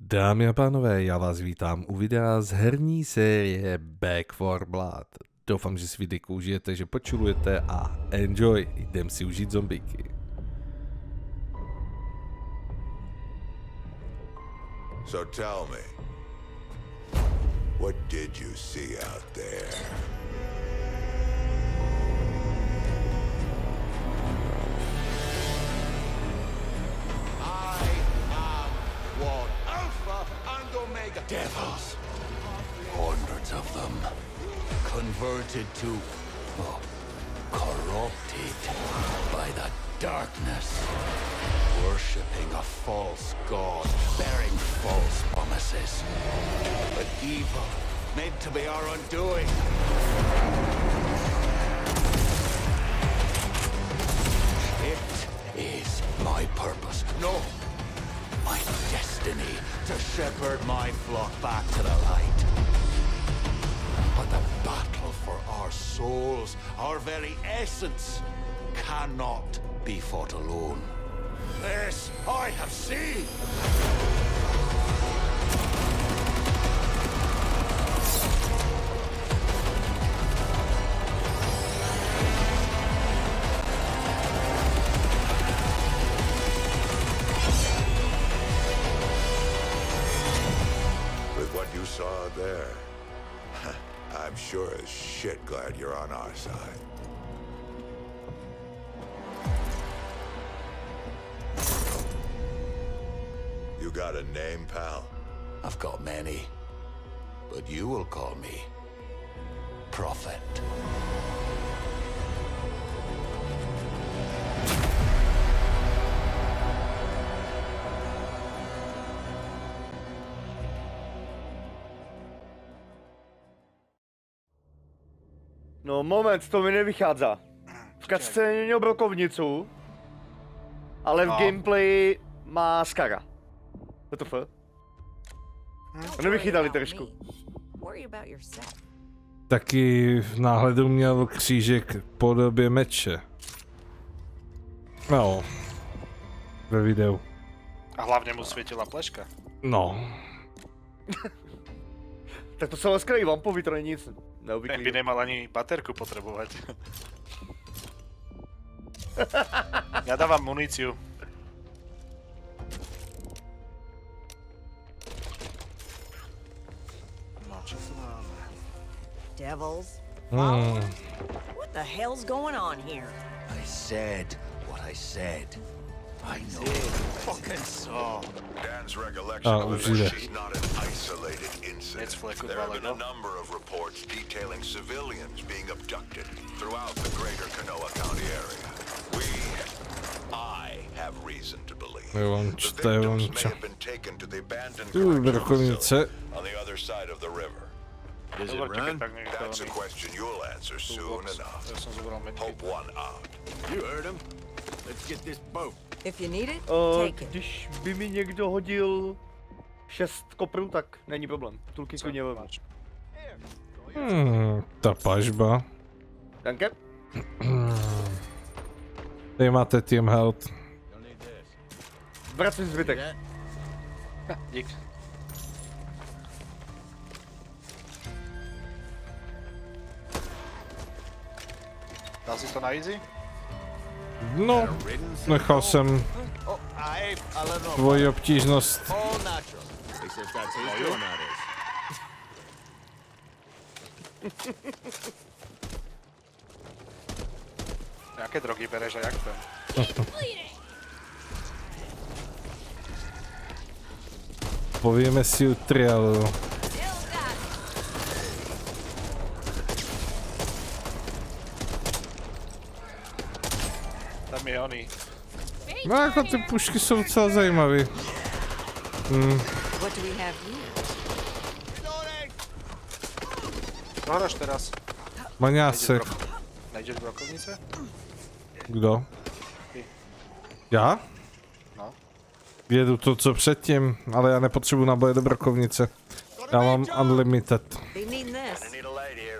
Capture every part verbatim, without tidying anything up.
Dámy a pánové, já vás vítám u videa z herní série Back four Blood. Doufám, že si videjku užijete, že počulujete a enjoy, jdem si užít zombíky. So tell me, what did you see out there? I am one. Alpha and Omega. Devils. Hundreds of them. Converted to... Oh, corrupted by the darkness. Worshipping a false god, bearing false promises. But evil, meant to be our undoing. It is my purpose. No, my destiny to shepherd my flock back to the light. But the battle for our souls, our very essence, cannot be fought alone. This I have seen. With what you saw there, I'm sure as shit glad you're on our side. You got a name, pal? I've got many, but you will call me Prophet. No moment, to mi nevychází. V cutscéně měl brokovnicu, ale v No. gameplay má Skara. W T F? Nevychytali trošku. Taky v náhledu měl křížek v podobě meče. No. Ve videu. A hlavně mu světila pleška. No. Tak to se ale skryjí vampovi, to není nic Ten by neobvyklý. nemal ani baterku potrebovať. Ja dávam muníciu. No, čo tu máme? Devils? Hmm. What the hell's going on here? I said what I said. I know. Fucking saw. Dan's recollection Ah, of už jde. this is not an isolated incident. It's fleku There have been a dvalega. number of reports detailing civilians being abducted throughout the greater Kanoa County area. We, I have reason to believe Jo, on the čte, on victims may čte. have been taken to the abandoned Tu correctional brokovnice. facility on the other side of the river. Is it Dobre, keď run? tak niekto That's a oný question you'll answer soon toolbox. enough. Ja som zobral medkit. Hope one out. You heard him. Let's get this boat. If you need it, Uh, take it. když by mi někdo hodil šest koprů, tak není problém. Tulky klidně vem. Máč. Hmm, ta pažba. Danke. Tady máte team health. Vracím zbytek. Dík. Dal si to na easy? No, nechal jsem Oh, I, I let him tvoji obtížnost. all natural. He says that's his doing that is. Jaké drogy bereš a jak ten? Povíme si u trialu. Tam je oný. No jako ty pušky jsou docela zajímavý. Hmm. What do we have here? Co hráš teraz? Maňásek. Nejdeš brokovnice? Kdo? Ty. Já? No. Jedu to co předtím, ale já nepotřebuji naboje do brokovnice. Já mám unlimited. They need this. Need a light here.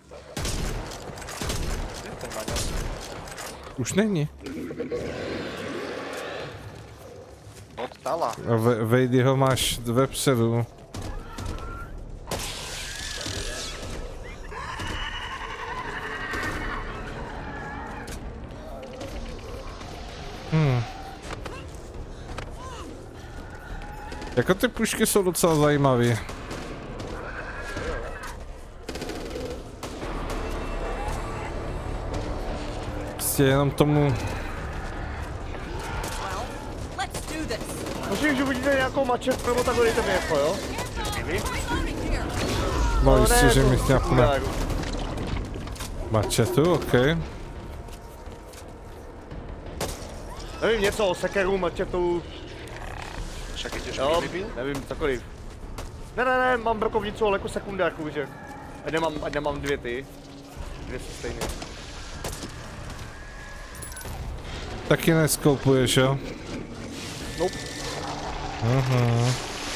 Ten maňas. Už není. Od Dala. A ve, vejdy ho máš vepředu. Hmm. Jako ty pušky jsou docela zajímavé. Prostě jenom tomu... Můžeš, že uvidíte nějakou mačet, nebo takhle dejte mi jako, jo? No jistě, že to mi chňapne. sekundéru. Mačetu, ok. Nevím, něco o sekeru, mačetu, Však je těžký jo, vybil? nevím, cokoliv. Ne, ne, ne, mám brokovnicu, ale jako sekundárku, že? Ať nemám, ať nemám dvě ty. Dvě jsou stejné. Taky neskoupuješ, jo? Nope. Aha.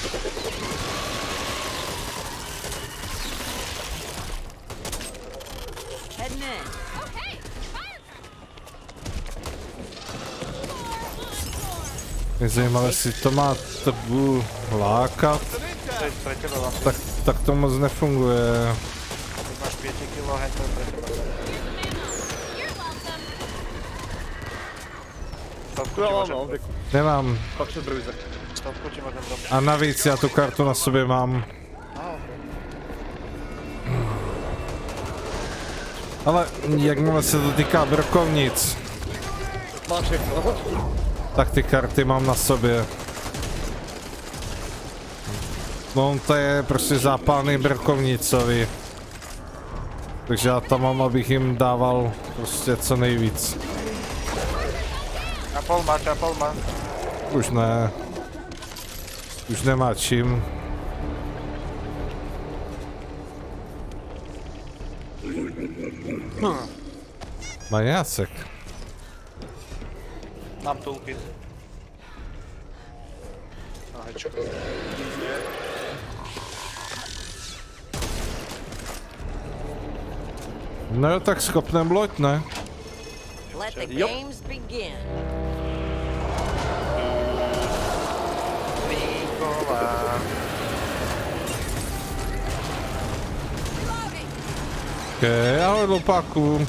Heading in. Mě zajímalo, jestli to má tebe lákat, To je pre teba vám. tak, tak to moc nefunguje. Keď máš päť kilo, hej, to je pre teba. Stavku Já ti mám, môžem no, dať. Nemám. pak se bruize. Stavku ti môžem dať. A navíc já tu kartu na sobě mám. Á, okej. Ale jakmile se to týká brokovnic, Mám všechno. tak ty karty mám na sobě. No to je prostě zápalný brokovnicový. Takže já tam mám, abych jim dával prostě co nejvíc. A pol máš, a pol má. Už ne. Už nemá čím. Má jácek. Mám toolkit. A hečko. No jo, tak schopném loď, ne? Let the Yup. games begin. Nikola. Okay, ahoj lopáku.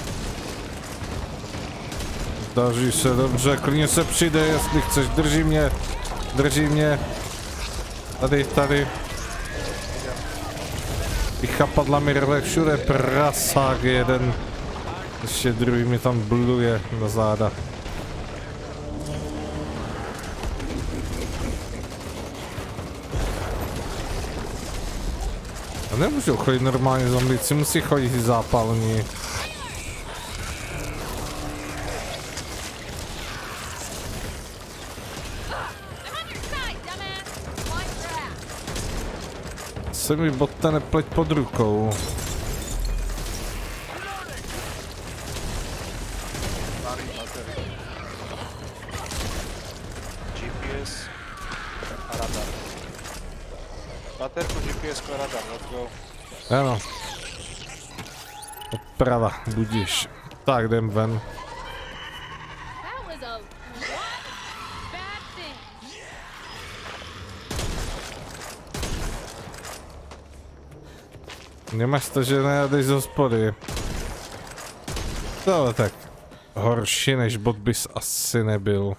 Daří se dobře, klidně se přidej, jestli chceš, drží mě, drží mě. Tady, tady. Ty chapadla mi rve všude, prasák jeden. Ještě druhý mi tam bluje na záda. A nemůžou chodit normálně zombici, musí chodit i zápalní. Se mi botta nepleť pod rukou. G P S a radar. Baterku, G P S a radar, let's go. Ano. Oprava, budíš. Tak, jdem ven. That was a what? Bad thing. Nemáš to, že nejdeš z hospody. To tak. Horší než bot bys asi nebyl.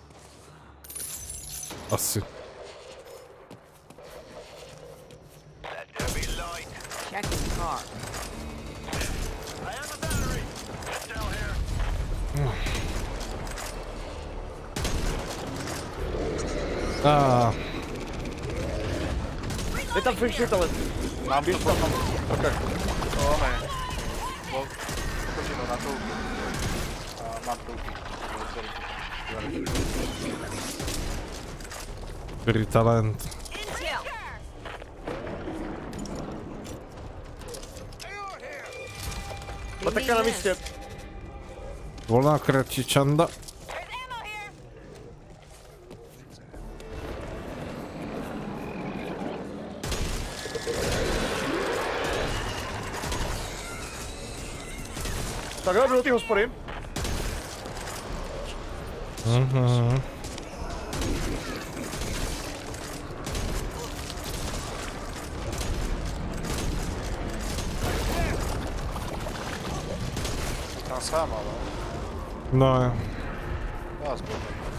Asi. Checking car. Ah, Je tam fiction talent. Mám to Běž tam, mám. Okay. To ne. Bol, pokočino na toolkit. A mám toolkit. dobrý talent. Intel. Baterka na místě. Volná kratičanda. Takhle jdu do té hospody. Mhm. Ona sama, no. No jo. Já spolu.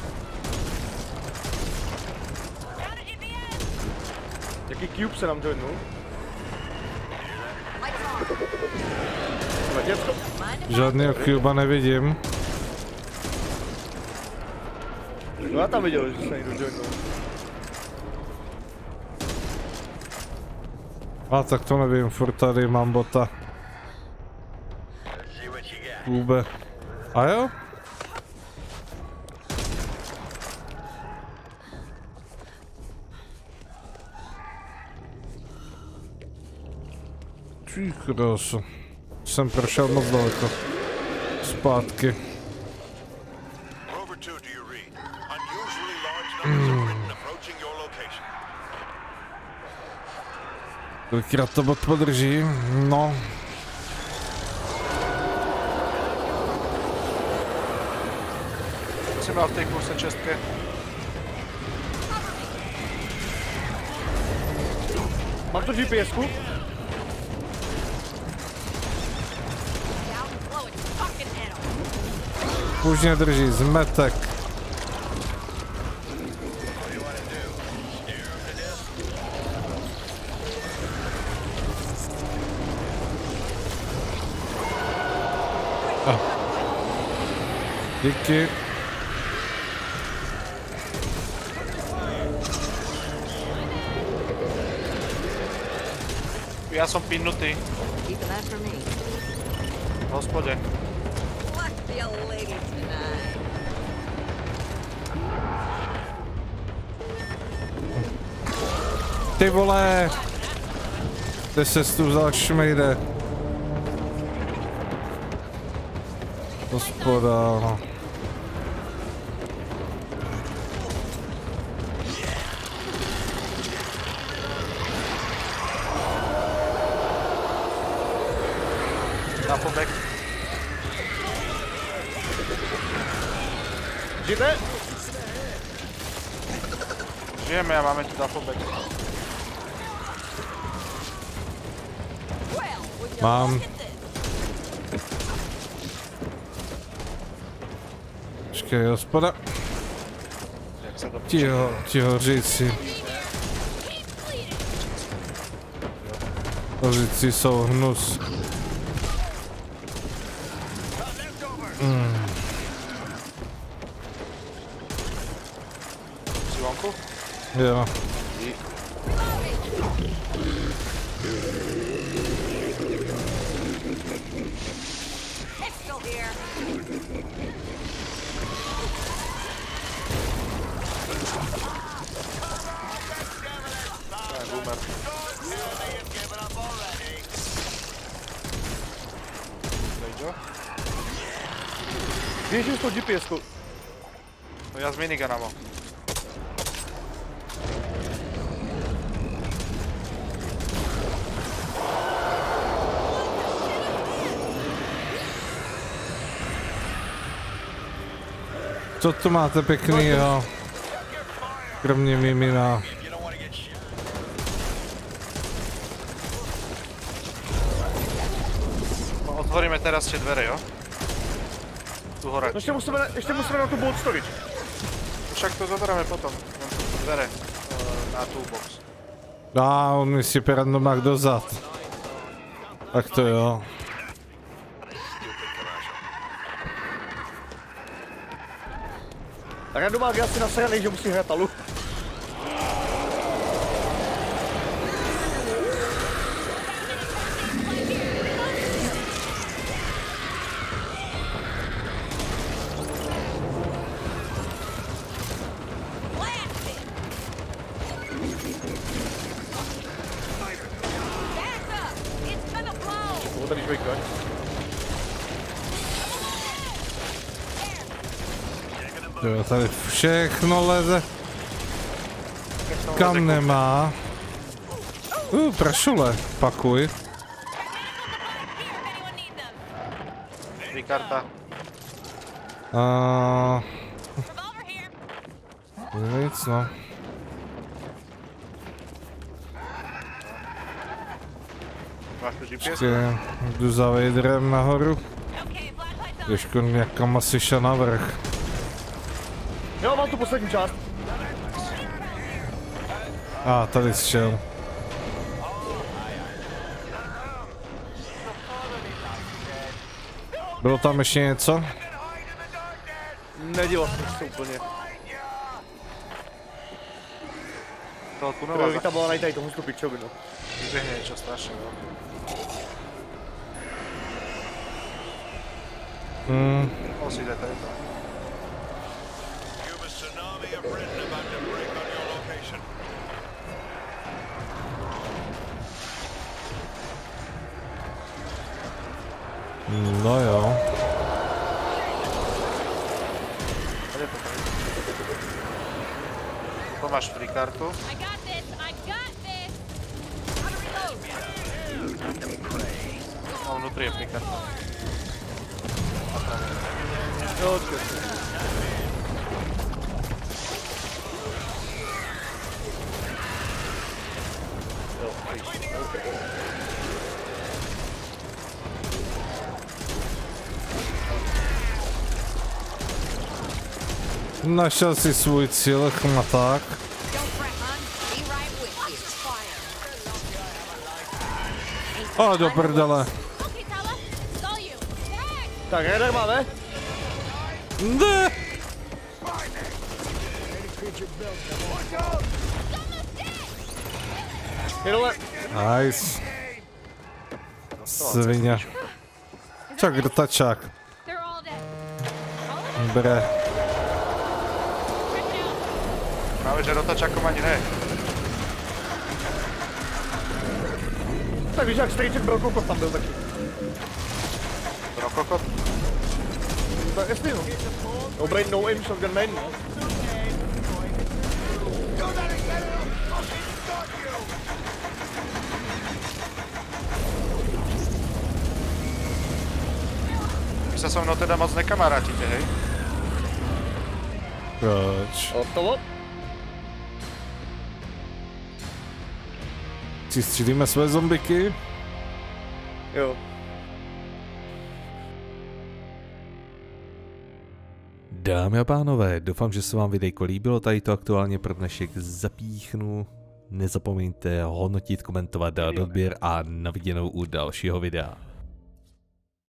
Jaký cube se nám joinul? Děcko. Žádného Cuba nevidím. No já tam viděl, že se někdo joinul. A tak to nevím, furt tady mám bota. Ube. A jo? Ty krásu. Jsem prošel moc daleko. Zpátky. Rover two, do you read? Unusually large numbers of Britain approaching your location. Kolikrát to bot podrží? No. Jsem byl v té kuse čestky. Mám to G P S ku? Už mě drží zmetek. Ah. Díky. Já jsem pinnutý. Keep that for me. V hospodě. Luck be a lady tonight. Ty vole! Ty se tu vzal šmejde. Hospoda. Na pobek. Žijete? Žijeme a máme tu dafobek. Mám. Počkej, hospoda. Jak se to Tiho, tiho říci. Říci jsou hnus. Mm. Jsi vonku? Jo. Běžím s tou G P S ku. No já s minigunama. Co tu máte pěknýho? Kromě mimina. No, otvoríme teraz tie dvere, jo? Tu hore. Ještě musíme, ještě musíme na tu bolt storage. Však to zoberieme potom. Mám tu dvere uh, na toolbox. A on mi si randomák dozad. Tak to jo. Randomák je asi nasranej, že musí hrát alu. Jo, tady všechno leze. Kam nemá. Uh, prašule, pakuj. Karta. Uh, nic no. Máš tu G P S? Počkej, jdu za Vaderem nahoru. Trošku někam asi šel navrch. Jo, mám tu poslední část. A, ah, tady šel. Bylo tam ještě něco? Nedíval jsem se úplně. Toho tunela Priorita byla najít tady tomu tu pičovinu. vyběhne něco strašně, jo. Hmm. On si jde tady to. No jo. Tady to tady. To máš free kartu. I got this. I got this. No, vnitř je free karta. Jo, Našel si svůj cíl, chmaták. O, do prdele. tak, radar máme? Ne! Je dole. Nice. Svině. Čak, dotačák. Bre. Právě, že dotačákom ani ne. Tak víš, jak strýček Brokokot tam byl taky. Brokokot? Tak jestli no. No brain, no aim, shotgun main. Vy se so mnou teda moc nekamarátíte, hej? Proč? Hotovo. Si střílíme své zombiky? Jo. Dámy a pánové, doufám, že se vám videjko líbilo, tady to aktuálně pro dnešek zapíchnu. Nezapomeňte hodnotit, komentovat, dát odběr a na viděnou u dalšího videa.